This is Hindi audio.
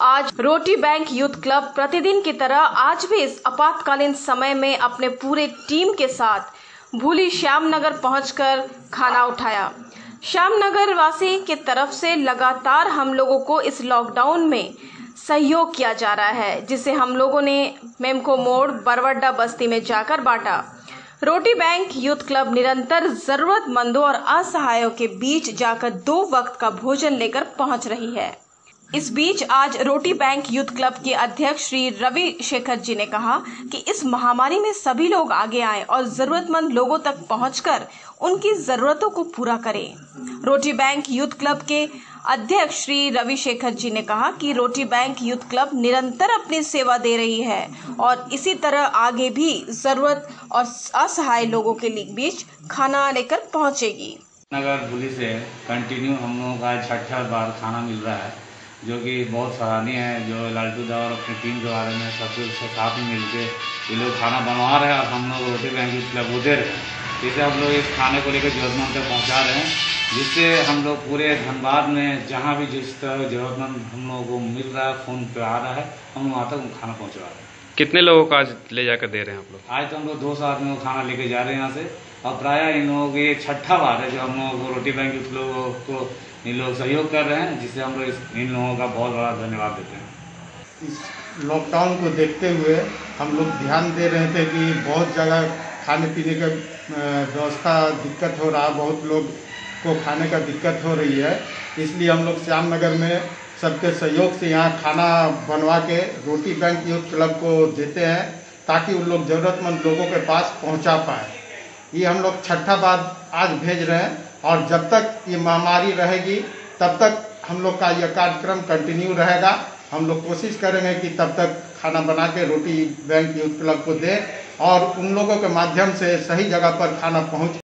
आज रोटी बैंक यूथ क्लब प्रतिदिन की तरह आज भी इस आपातकालीन समय में अपने पूरे टीम के साथ भूली श्यामनगर पहुंचकर खाना उठाया। श्यामनगर वासी की तरफ से लगातार हम लोगों को इस लॉकडाउन में सहयोग किया जा रहा है, जिसे हम लोगों ने मेमको मोड़ बरवड्डा बस्ती में जाकर बांटा। रोटी बैंक यूथ क्लब निरंतर जरूरतमंदों और असहायों के बीच जाकर 2 वक्त का भोजन लेकर पहुंच रही है। इस बीच आज रोटी बैंक यूथ क्लब के अध्यक्ष श्री रवि शेखर जी ने कहा कि इस महामारी में सभी लोग आगे आए और जरूरतमंद लोगों तक पहुंचकर उनकी जरूरतों को पूरा करें। रोटी बैंक यूथ क्लब के अध्यक्ष श्री रवि शेखर जी ने कहा कि रोटी बैंक यूथ क्लब निरंतर अपनी सेवा दे रही है और इसी तरह आगे भी जरूरत और असहाय लोगों के बीच खाना लेकर पहुंचेगी। नगर पुलिस से कंटिन्यू हम लोगों का 6ठा बार खाना मिल रहा है, जो कि बहुत सराहनीय है। जो लालटू दा और अपनी टीम के बारे में सबके साथ में मिलकर ये लोग खाना बनवा रहे हैं और हम लोग रोटी बैंक यूथ क्लब को दे रहे हैं। जैसे हम लोग इस खाने को लेकर जरूरतमंद तक पहुँचा रहे हैं, जिससे हम लोग पूरे धनबाद में जहाँ भी जिस तरह जरूरतमंद हम लोगों को मिल रहा है, फ़ोन पे आ रहा है, हम लोग वहाँ तक खाना पहुँचा रहे हैं। कितने लोगों को आज ले जाकर दे रहे हैं आप लोग? आज तो हम लोग 200 आदमियों को खाना लेके जा रहे हैं यहाँ से, और प्रायः इन लोगों की 6ठा बार है जो हम लोगों को रोटी बैंक यूथ लोगों को इन लोग सहयोग कर रहे हैं, जिससे हम लोग इन लोगों का बहुत बड़ा धन्यवाद देते हैं। इस लॉकडाउन को देखते हुए हम लोग ध्यान दे रहे थे कि बहुत जगह खाने पीने का व्यवस्था दिक्कत हो रहा है, बहुत लोग को खाने का दिक्कत हो रही है। इसलिए हम लोग श्यामनगर में सबके सहयोग से यहाँ खाना बनवा के रोटी बैंक यूथ क्लब को देते हैं, ताकि उन लोग ज़रूरतमंद लोगों के पास पहुँचा पाए। ये हम लोग 6ठा बार आज भेज रहे हैं, और जब तक ये महामारी रहेगी तब तक हम लोग का यह कार्यक्रम कंटिन्यू रहेगा। हम लोग कोशिश करेंगे कि तब तक खाना बना के रोटी बैंक यूथ क्लब को दें और उन लोगों के माध्यम से सही जगह पर खाना पहुंच